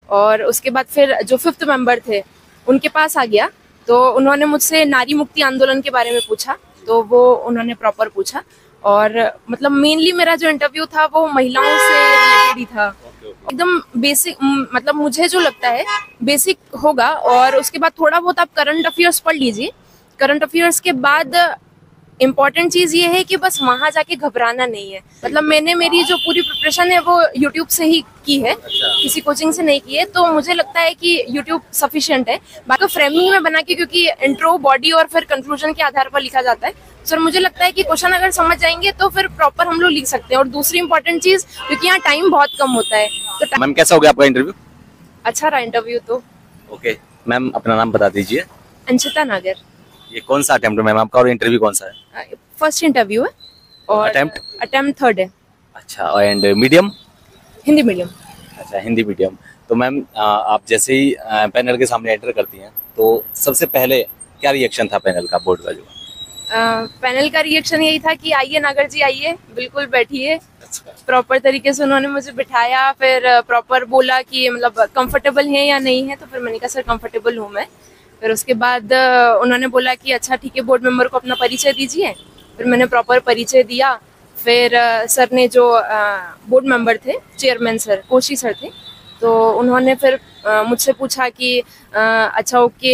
और उसके बाद फिर जो 5th मेंबर थे उनके पास आ गया, तो उन्होंने मुझसे नारी मुक्ति आंदोलन के बारे में पूछा, तो वो उन्होंने प्रॉपर पूछा। और मतलब मेनली मेरा जो इंटरव्यू था वो महिलाओं से रिलेटेड ही था, एकदम बेसिक, मतलब मुझे जो लगता है बेसिक होगा। और उसके बाद थोड़ा बहुत आप करंट अफेयर्स पढ़ लीजिए। करंट अफेयर्स के बाद इम्पॉर्टेंट चीज ये है कि बस वहां जाके घबराना नहीं है। मतलब मैंने मेरी जो पूरी प्रिपरेशन है वो यूट्यूब से ही की है, किसी कोचिंग से नहीं की है, तो मुझे लगता है कि यूट्यूब सफिशिएंट है। बाकी फ्रेमिंग में बना के, क्योंकि इंट्रो, बॉडी और फिर कंक्लूजन के आधार पर लिखा जाता है, सर मुझे लगता है कि क्वेश्चन अगर समझ जाएंगे तो फिर प्रॉपर हम लोग लिख सकते हैं। और दूसरी इंपॉर्टेंट चीज, क्योंकि यहाँ टाइम बहुत कम होता है, तो मैम कैसा हो गया आपका इंटरव्यू? अच्छा रहा इंटरव्यू तो। ओके मैम, अपना नाम बता दीजिए। अंशिता नागर। ये कौन सा अटेम्प्ट है मैम आपका, और इंटरव्यू कौन सा है? फर्स्ट इंटरव्यू है और अटेम्प्ट 3rd है। अच्छा, एंड मीडियम? हिंदी मीडियम। अच्छा, हिंदी मीडियम। तो मैम आप जैसे ही पैनल के सामने एंटर करती हैं तो सबसे पहले क्या रिएक्शन था पैनल का, बोर्ड का जो? पैनल का रिएक्शन यही था कि आइए नागर जी, आइए, बिल्कुल बैठिए। अच्छा। प्रॉपर तरीके से उन्होंने मुझे बिठाया, फिर प्रॉपर बोला कि मतलब कंफर्टेबल है या नहीं है, तो फिर मैंने कहा सर कंफर्टेबल हूँ मैं। फिर उसके बाद उन्होंने बोला कि अच्छा ठीक है, बोर्ड मेंबर को अपना परिचय दीजिए। फिर मैंने प्रॉपर परिचय दिया। फिर सर ने, जो बोर्ड मेंबर थे, चेयरमैन सर, कोशी सर थे, तो उन्होंने फिर मुझसे पूछा कि अच्छा ओके,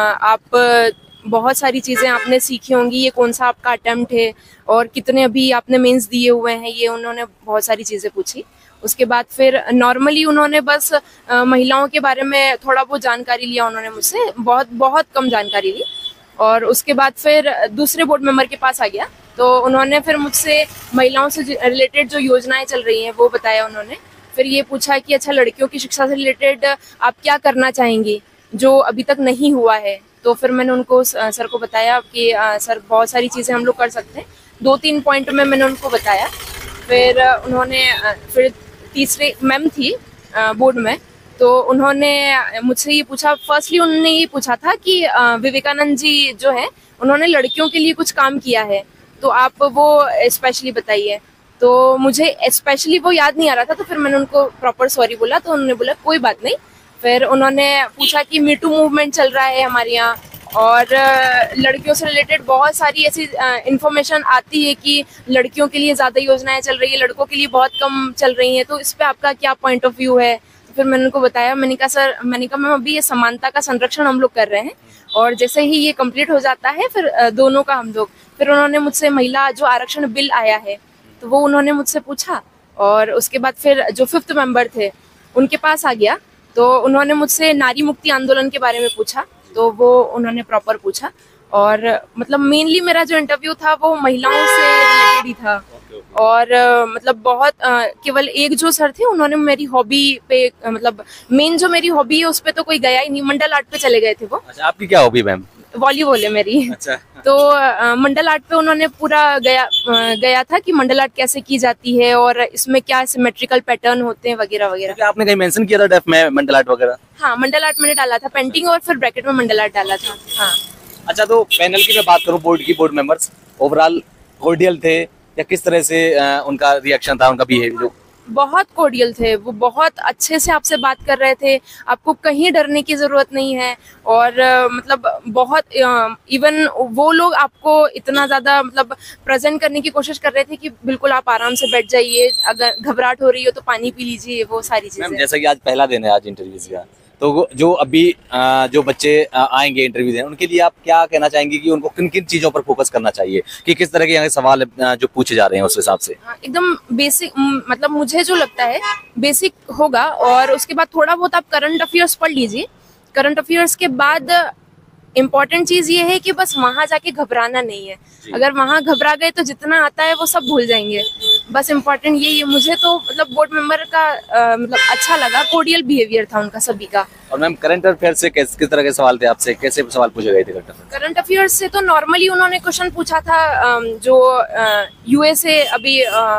आप बहुत सारी चीज़ें आपने सीखी होंगी, ये कौन सा आपका अटेम्प्ट है और कितने अभी आपने मेंस दिए हुए हैं, ये उन्होंने बहुत सारी चीज़ें पूछी। उसके बाद फिर नॉर्मली उन्होंने बस महिलाओं के बारे में थोड़ा बहुत जानकारी लिया उन्होंने मुझसे, बहुत कम जानकारी ली। और उसके बाद फिर दूसरे बोर्ड मेंबर के पास आ गया, तो उन्होंने फिर मुझसे महिलाओं से रिलेटेड जो योजनाएं चल रही हैं वो बताया उन्होंने। फिर ये पूछा कि अच्छा लड़कियों की शिक्षा से रिलेटेड आप क्या करना चाहेंगी जो अभी तक नहीं हुआ है। तो फिर मैंने उनको, सर को बताया कि सर बहुत सारी चीज़ें हम लोग कर सकते हैं, 2-3 पॉइंट में मैंने उनको बताया। फिर उन्होंने, फिर तीसरे मैम थी बोर्ड में, तो उन्होंने मुझसे ये पूछा, फर्स्टली उन्होंने ये पूछा था कि विवेकानंद जी जो है उन्होंने लड़कियों के लिए कुछ काम किया है, तो आप वो स्पेशली बताइए। तो मुझे स्पेशली वो याद नहीं आ रहा था, तो फिर मैंने उनको प्रॉपर सॉरी बोला, तो उन्होंने बोला कोई बात नहीं। फिर उन्होंने पूछा कि मीटू मूवमेंट चल रहा है हमारे यहाँ, और लड़कियों से रिलेटेड बहुत सारी ऐसी इंफॉर्मेशन आती है कि लड़कियों के लिए ज़्यादा योजनाएं चल रही है, लड़कों के लिए बहुत कम चल रही हैं, तो इस पे आपका क्या पॉइंट ऑफ व्यू है। तो फिर मैंने उनको बताया, मैंने कहा मैम अभी ये समानता का संरक्षण हम लोग कर रहे हैं, और जैसे ही ये कंप्लीट हो जाता है फिर दोनों का हम लोग, फिर उन्होंने मुझसे महिला जो आरक्षण बिल आया है तो वो उन्होंने मुझसे पूछा। और उसके बाद फिर जो 5th मेंबर थे उनके पास आ गया, तो उन्होंने मुझसे नारी मुक्ति आंदोलन के बारे में पूछा, तो वो उन्होंने प्रॉपर पूछा। और मतलब मेनली मेरा जो इंटरव्यू था वो महिलाओं से रिलेटेड ही था। और मतलब बहुत केवल एक जो सर थे उन्होंने मेरी हॉबी पे, मतलब मेन जो मेरी हॉबी है उस पे तो कोई गया ही नहीं, मंडल आर्ट पे चले गए थे वो। अच्छा, आपकी क्या हॉबी मैम? वॉलीबॉल है मेरी। अच्छा। तो मंडल आर्ट पे उन्होंने पूरा गया था कि मंडल आर्ट कैसे की जाती है और इसमें क्या सिमेट्रिकल पैटर्न होते हैं वगैरह वगैरह। क्या आपने कहीं मेंशन किया था डेफ में मंडल आर्ट वगैरह? हाँ, मंडल आर्ट मैंने डाला था, पेंटिंग और फिर ब्रैकेट में मंडल आर्ट डाला था। हाँ। अच्छा, तो पैनल की मैं बात करूँ, बोर्ड मेंबर्स ओवरऑल कोर्डियल थे या किस तरह से उनका रिएक्शन था, उनका बिहेवियर? बहुत कोर्डियल थे, वो बहुत अच्छे से आपसे बात कर रहे थे, आपको कहीं डरने की जरूरत नहीं है। और मतलब बहुत इवन वो लोग आपको इतना ज्यादा मतलब प्रेजेंट करने की कोशिश कर रहे थे कि बिल्कुल आप आराम से बैठ जाइए, अगर घबराहट हो रही हो तो पानी पी लीजिए, वो सारी चीजें। जैसा कि आज पहला दिन है आज इंटरव्यूज का, तो जो अभी जो बच्चे आएंगे इंटरव्यू देने, उनके लिए आप क्या कहना चाहेंगे कि उनको किन किन चीजों पर फोकस करना चाहिए, कि किस तरह के यहाँ सवाल जो पूछे जा रहे हैं उस हिसाब से? एकदम बेसिक, मतलब मुझे जो लगता है बेसिक होगा। और उसके बाद थोड़ा बहुत आप करंट अफेयर्स पढ़ लीजिए। करंट अफेयर्स के बाद इम्पोर्टेंट चीज ये है कि बस वहां जाके घबराना नहीं है। अगर वहां घबरा गए तो जितना आता है वो सब भूल जाएंगे। बस इम्पोर्टेंट यही है। मुझे तो मतलब बोर्ड मेंबर का मतलब अच्छा लगा, कोर्डियल बिहेवियर था उनका सभी का। और मैम करंट अफेयर से किस तरह के सवाल थे आपसे, कैसे सवाल पूछे गए थे? करंट अफेयर्स से तो नॉर्मली उन्होंने क्वेश्चन पूछा था जो यूएसए अभी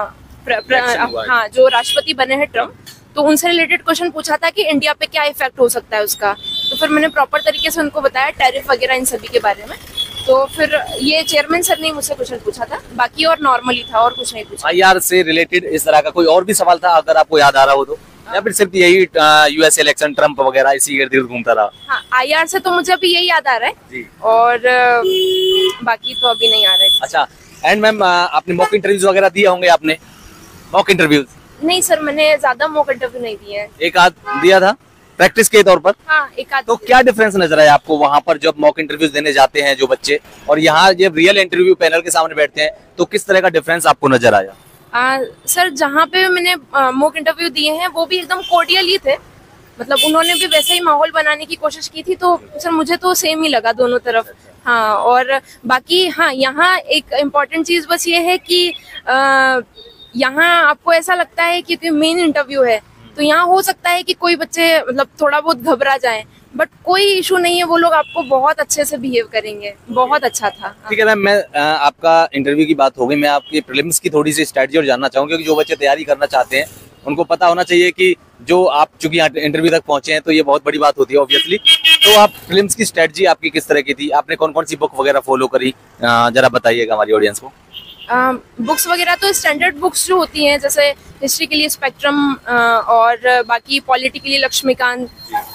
हाँ जो राष्ट्रपति बने हैं ट्रम्प, तो उनसे रिलेटेड क्वेश्चन पूछा था कि इंडिया पे क्या इफेक्ट हो सकता है उसका। तो फिर मैंने प्रॉपर तरीके से उनको बताया टैरिफ वगैरह इन सभी के बारे में। तो फिर ये चेयरमैन सर ने मुझसे क्वेश्चन पूछा था, बाकी और नॉर्मली था और कुछ नहीं पूछा। आईआर से रिलेटेड इस तरह का कोई और भी सवाल था अगर आपको याद आ रहा हो तो? या फिर सिर्फ यही यूएस इलेक्शन ट्रम्प वगैरह इसी इर्द गिर्द घूमता रहा? हाँ, IR से तो मुझे अभी यही याद आ रहा है जी। और बाकी तो अभी नहीं आ रहा है। अच्छा, एंड मैम आपने मॉक इंटरव्यूज वगैरह दिए होंगे आपने? Mock interviews? नहीं सर, मैंने ज्यादा मॉक इंटरव्यू नहीं दिए हैं। एक आध दिया था प्रैक्टिस के तौर पर? हाँ, एक आध। तो क्या डिफरेंस नजर आया आपको वहां पर जब मॉक इंटरव्यूज देने जाते हैं जो बच्चे, और यहाँ जब रियल इंटरव्यू पैनल के सामने बैठते हैं, तो किस तरह का डिफरेंस आपको नजर आया? सर, जहाँ पे मैंने मॉक इंटरव्यू दिए हैं वो भी एकदम कोर्डियल ही थे, मतलब उन्होंने भी वैसे ही माहौल बनाने की कोशिश की थी, तो सर मुझे तो सेम ही लगा दोनों तरफ। हाँ, और बाकी हाँ, यहाँ एक इम्पॉर्टेंट चीज बस ये है कि यहाँ आपको ऐसा लगता है कि मेन इंटरव्यू है, तो यहाँ हो सकता है कि कोई बच्चे मतलब थोड़ा बहुत घबरा जाएं, बट कोई इशू नहीं है, वो लोग आपको बहुत अच्छे से बिहेव करेंगे, बहुत अच्छा था। ठीक है मैम, मैं आपका इंटरव्यू की बात हो गई, मैं आपकी प्रीलिम्स की थोड़ी सी स्ट्रेटजी और जानना चाहूंगा, क्योंकि जो बच्चे तैयारी करना चाहते हैं उनको पता होना चाहिए कि जो आप चूंकि यहाँ इंटरव्यू तक पहुंचे हैं तो ये बहुत बड़ी बात होती है ऑब्वियसली, तो आप प्रीलिम्स की स्ट्रेटजी आपकी किस तरह की थी, आपने कौन कौन सी बुक वगैरह फॉलो करी, जरा बताइएगा हमारी ऑडियंस को। बुक्स वगैरह तो स्टैंडर्ड बुक्स जो होती हैं, जैसे हिस्ट्री के लिए स्पेक्ट्रम और बाकी पॉलिटी के लिए लक्ष्मीकांत,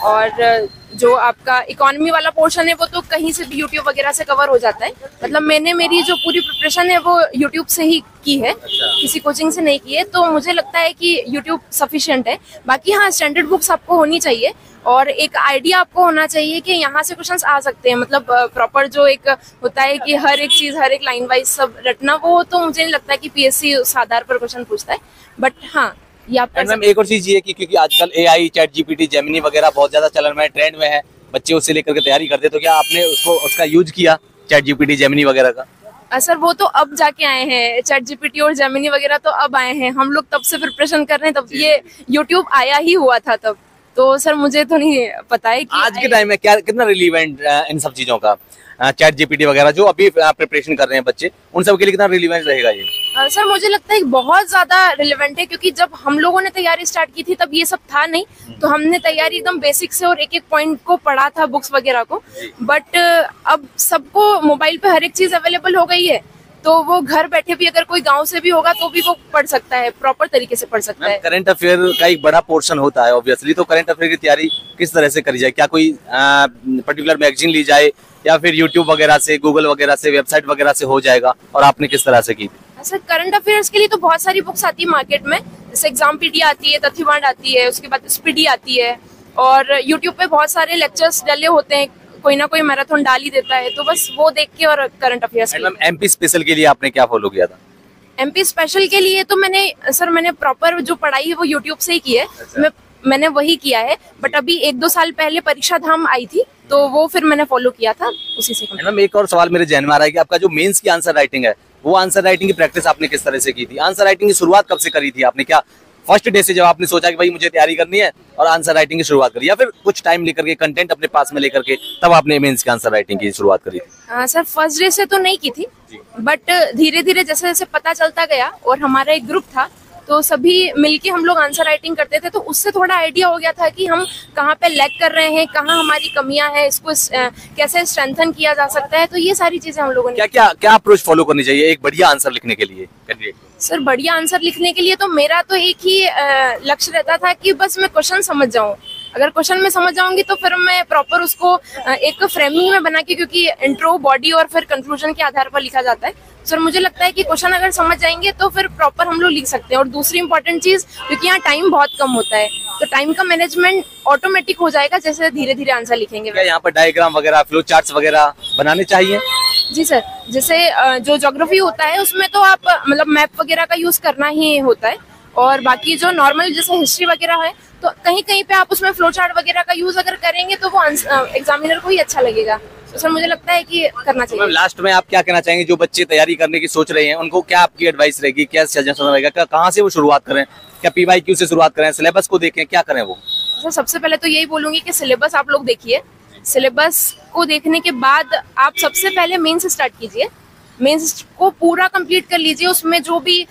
और जो आपका इकोनॉमी वाला पोर्शन है वो तो कहीं से भी यूट्यूब वगैरह से कवर हो जाता है। मतलब मैंने मेरी जो पूरी प्रिपरेशन है वो यूट्यूब से ही की है, किसी कोचिंग से नहीं की है, तो मुझे लगता है कि यूट्यूब सफिशिएंट है। बाकी हाँ, स्टैंडर्ड बुक्स आपको होनी चाहिए और एक आइडिया आपको होना चाहिए कि यहाँ से क्वेश्चंस आ सकते हैं, मतलब प्रॉपर जो एक होता है कि हर एक चीज हर एक लाइन वाइज सब रटना, वो तो मुझे नहीं लगता कि PSC उस आधार पर क्वेश्चन पूछता है, बट हाँ ये आप मैम एक और चीज ये कि क्योंकि आजकल AI, चैट GPT, जेमिनी वगैरह बहुत ज्यादा चलन में ट्रेंड में है, बच्चे उससे लेकर के तैयारी करते हैं, तो क्या आपने उसका यूज किया चैट GPT, जेमिनी वगैरह का? सर वो तो अब जाके आए हैं, चैट GPT और जेमिनी वगैरह तो अब आए हैं, हम लोग तब से प्रिपरेशन कर रहे हैं, तब ये यूट्यूब आया ही हुआ था तब, तो सर मुझे तो नहीं पता है कि आज के टाइम में क्या कितना रिलीवेंट इन सब चीजों का, चैट GPT वगैरह जो अभी प्रिपरेशन कर रहे हैं बच्चे, उन सब के लिए कितना रिलीवेंट रहेगा ये? सर मुझे लगता है बहुत ज्यादा रिलेवेंट है, क्योंकि जब हम लोगों ने तैयारी स्टार्ट की थी तब ये सब था नहीं, तो हमने तैयारी एकदम बेसिक से और एक एक पॉइंट को पढ़ा था बुक्स वगैरह को, बट अब सबको मोबाइल पे हर एक चीज अवेलेबल हो गई है, तो वो घर बैठे भी अगर कोई गांव से भी होगा तो भी वो पढ़ सकता है, प्रॉपर तरीके से पढ़ सकता है। करंट अफेयर का एक बड़ा पोर्शन होता है ऑब्वियसली, तो करंट अफेयर की तैयारी किस तरह से करी जाए? क्या कोई पर्टिकुलर मैगजीन ली जाए या फिर यूट्यूब वगैरह से, गूगल वगैरह से, वेबसाइट वगैरह से हो जाएगा, और आपने किस तरह से की थी? सर करंट अफेयर्स के लिए तो बहुत सारी बुक्स आती है मार्केट में, जैसे एग्जामपीडिया आती है, तथ्यवाद आती है, उसके बाद स्पीडी आती है, और यूट्यूब पे बहुत सारे लेक्चर्स डले होते हैं, कोई ना कोई मैराथन डाल ही देता है, तो बस वो देख के और करंट अफेयर्स। MP स्पेशल के लिए आपने क्या फॉलो किया था? MP स्पेशल के लिए तो मैंने प्रॉपर जो पढ़ाई है वो यूट्यूब से ही की है। अच्छा। मैंने वही किया है, बट अभी 1-2 साल पहले परीक्षा धाम आई थी, तो वो फिर मैंने फॉलो किया था, उसी से। मैडम एक और सवाल मेरे जहन में आ रहा है कि आपका जो मेंस की आंसर राइटिंग है, वो आंसर राइटिंग की प्रैक्टिस आपने किस तरह से की थी? आंसर राइटिंग की शुरुआत कब से करी थी आपने? क्या फर्स्ट डे से जब आपने सोचा कि भाई मुझे तैयारी करनी है और आंसर राइटिंग की शुरुआत करी, या फिर कुछ टाइम लेकर के, कंटेंट अपने पास में लेकर के तब आपने मेंस की आंसर राइटिंग की शुरुआत करी थी? सर फर्स्ट डे से तो नहीं की थी, बट धीरे धीरे जैसे जैसे पता चलता गया, और हमारा एक ग्रुप था तो सभी मिलके हम लोग आंसर राइटिंग करते थे, तो उससे थोड़ा आइडिया हो गया था कि हम कहाँ पे लैग कर रहे हैं, कहाँ हमारी कमियां हैं, इसको कैसे स्ट्रेंथन किया जा सकता है, तो ये सारी चीजें हम लोगों ने। क्या अप्रोच फॉलो करनी चाहिए एक बढ़िया आंसर लिखने के लिए? सर बढ़िया आंसर लिखने के लिए तो मेरा तो एक ही लक्ष्य रहता था कि बस मैं क्वेश्चन समझ जाऊं। अगर क्वेश्चन में समझ जाऊंगी तो फिर मैं प्रॉपर उसको एक फ्रेमिंग में बना के, क्योंकि इंट्रो, बॉडी और फिर कंक्लूजन के आधार पर लिखा जाता है, सर मुझे लगता है कि क्वेश्चन अगर समझ जाएंगे तो फिर प्रॉपर हम लोग लिख सकते हैं। और दूसरी इंपॉर्टेंट चीज, क्योंकि यहाँ टाइम बहुत कम होता है, तो टाइम का मैनेजमेंट ऑटोमेटिक हो जाएगा जैसे धीरे धीरे आंसर लिखेंगे। क्या यहाँ पर डायग्राम वगैरह, फ्लो चार्ट्स वगैरह बनाने चाहिए? जी सर, जैसे जो ज्योग्राफी होता है उसमें तो आप मतलब मैप वगैरह का यूज करना ही होता है, और बाकी जो नॉर्मल जैसे हिस्ट्री वगैरह है तो कहीं कहीं पे आप उसमें फ्लो चार्ट वगैरह का यूज अगर करेंगे तो वो एग्जामिनर को ही अच्छा लगेगा, तो सर मुझे लगता है कि करना चाहिए। लास्ट में आप क्या कहना चाहेंगे जो बच्चे तैयारी करने की सोच रहे हैं, उनको क्या आपकी एडवाइस रहेगी, क्या सजेशन रहेगा, कहाँ से वो शुरुआत करें? क्या PYQ से शुरुआत करें, सिलेबस को देखें, क्या करें वो? सर सबसे पहले तो यही बोलूंगी कि सिलेबस आप लोग देखिए, सिलेबस को देखने के बाद आप सबसे पहले मेंस स्टार्ट कीजिए, मेंस को पूरा कंप्लीट कर लीजिए, उसमें जो भी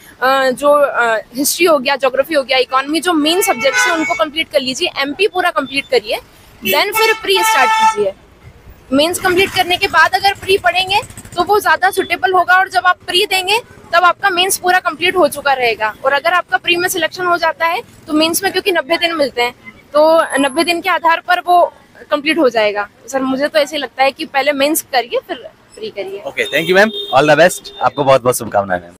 हिस्ट्री हो गया, ज्योग्राफी हो गया, इकोनॉमी, जो मेन सब्जेक्ट्स हैं उनको कंप्लीट कर लीजिए, MP पूरा कंप्लीट करिए, देन फिर प्री स्टार्ट कीजिए। मेंस कंप्लीट करने के बाद अगर प्री पढ़ेंगे तो वो ज्यादा सुटेबल होगा, और जब आप प्री देंगे तब आपका मेंस पूरा कंप्लीट हो चुका रहेगा। और अगर आपका प्री में सिलेक्शन हो जाता है तो मेंस में क्योंकि 90 दिन मिलते हैं, तो 90 दिन के आधार पर वो कंप्लीट हो जाएगा। सर मुझे तो ऐसे लगता है कि पहले मेंस करिए फिर प्री करिए। Okay, thank you ma'am, all the best, आपको बहुत बहुत शुभकामनाएं मैम।